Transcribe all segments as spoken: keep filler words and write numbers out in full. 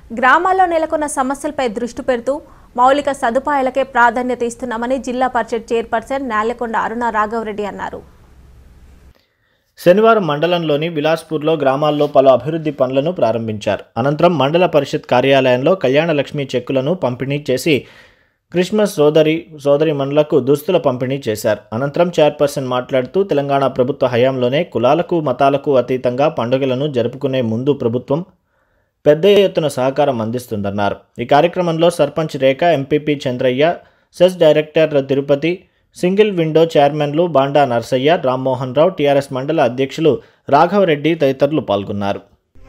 గ్రామాల్లో నెలకొన్న సమస్యలపై దృష్టి పెడుతూ మౌలిక సదుపాయాలకే ప్రాధాన్యత ఇస్తున్నామని జిల్లా పరిషత్ చైర్పర్సన్ నాలకొండ అరుణ రాఘవరెడ్డి అన్నారు. శనివారం మండలంలోని విలాస్పూర్లో గ్రామాల్లో పలు అభివృద్ధి పనులను ప్రారంభించారు. అనంతరం మండల పరిషత్ కార్యాలయంలో కళ్యాణలక్ష్మి చెక్కులను పంపిణీ చేసి క్రిస్మస్ సోదరి సోదరిమణులకు దుస్తుల పంపిణీ చేశారు. అనంతరం చైర్పర్సన్ మాట్లాడుతూ తెలంగాణ ప్రభుత్వ హయాంలోనే కులాలకు మతాలకు అతీతంగా పండుగలను జరుపుకునే ముందు ప్రభుత్వం పెద్ద ఎత్తున సహకారం అందిస్తుందన్నారు. ఈ కార్యక్రమంలో sarpanch Rekha, MPP Chandraiah, CESS director Tirupati, single window చైర్మన్లు బాండా నర్సయ్య, రామ్మోహన్ రావు, టీఆర్ఎస్ మండల అధ్యక్షులు రాఘవరెడ్డి తదితరులు పాల్గొన్నారు.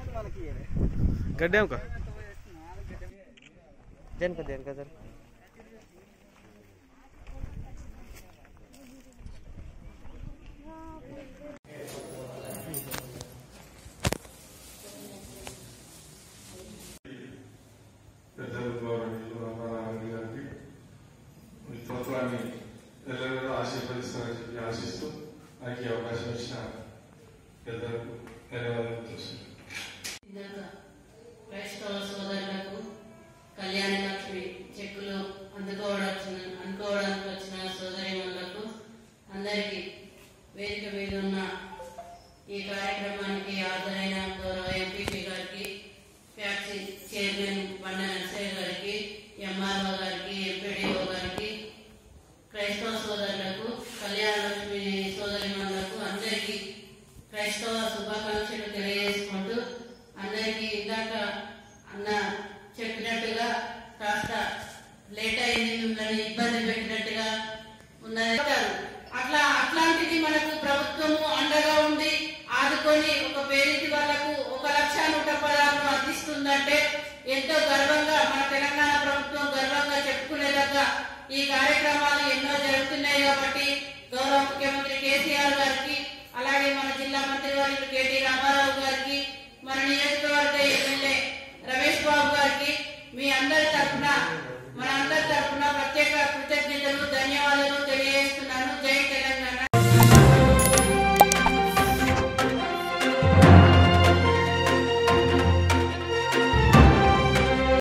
ఆశీర్వదిస్తారని ఆశిస్తూ నాకు ఈ అవకాశం ఇచ్చిన పెద్దలకు ధన్యవాదాలు తెలుస్తున్నాను. క్రైస్తవ సోదరులకు కళ్యాణ లక్ష్మి చెక్కులు అందుకోవడం అందుకోవడానికి వచ్చిన సోదరిమణులకు అందరికీ వేదిక మీద ఉన్న ఈ కార్యక్రమానికి హాజరైన గౌరవ ఎంపీపీ గారికి, ఫ్యాక్టరీ చైర్మన్ బండ నర్సయ్య గారికి, ఎంఆర్ఓ గారికి, ఎంపీడీఓ గారికి, క్రైస్తవ సోదరులకు, కళ్యాణ లక్ష్మి సోదరిమణులకు అందరికీ క్రైస్తవ శుభాకాంక్షలు తెలియజేసుకుంటూ, అందరికీ ఇందాక అన్న చెప్పినట్టుగా కాస్త లేట్ అయింది, మిమ్మల్ని ఇబ్బంది పెట్టినట్టుగా ఉన్నది. అట్లా అట్లాంటిది మనకు ప్రభుత్వము అండగా ఉండి ఆదుకొని ఒక పేరింటి వాళ్లకు ఒక లక్ష నూట పదహారు అందిస్తుందంటే ఎంతో గర్వంగా మన తెలంగాణ ప్రభుత్వం గర్వంగా చెప్పుకునేలాగా ఈ కార్యక్రమాలు ఎన్నో జరుగుతున్నాయి. కాబట్టి